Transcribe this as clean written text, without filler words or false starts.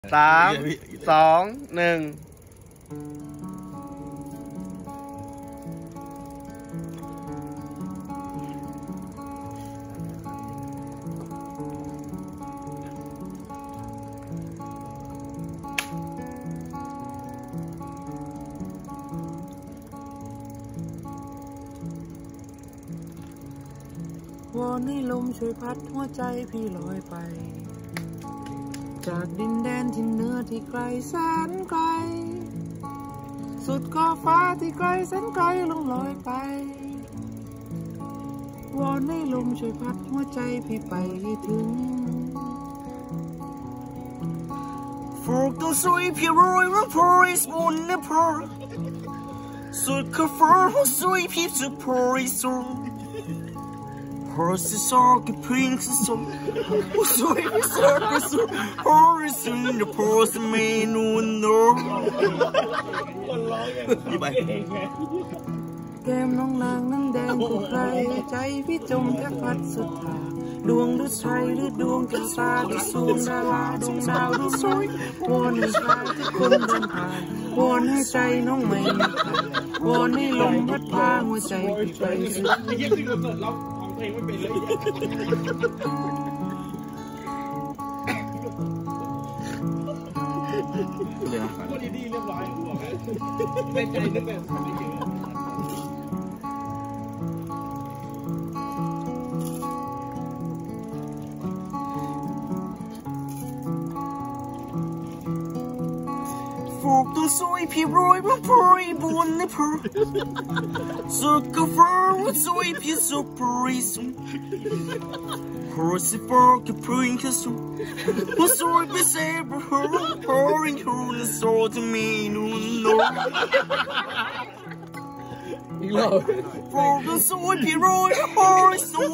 3 2 1 วอนให้ลมช่วยพัดหัวใจพี่ลอยไปจากดินแดนที่เหนือที่ไกลแสนไกลสุดขอบฟ้าที่ไกลแสนไกลลงลอยไปวอนให้ลมช่วยพัดหัวใจพี่ไปให้ถึง Folk de sweep roi med Paris vunne på Sudt kaffer hos sweep hip til Paris Horse sorge prinses så Og sweep i circus så Paris under Paris med noen år แก้มน้องนางนั้นแดงกว่าใครใจพี่จมแทบพัดสุดทางดวงดุจไทยหรือดวงแก้วตาดุจสูงดาราดวงดาวดุจสวยวอนให้ชายที่คนเดินผ่านวอนให้ใจน้องไม่มีใครวอนให้ลมพัดพาหัวใจพี่ไปสุดพูดดีๆเรียบร้อยกูบอกแล้วในใจนึกแบบนี้จริง Folk de sweep roi med Paris vunne på Sudt kaffer hos sweep så Paris Horse forke prinses så Og sweep i saber høring hunde så til min under Folk de sweep roi med Paris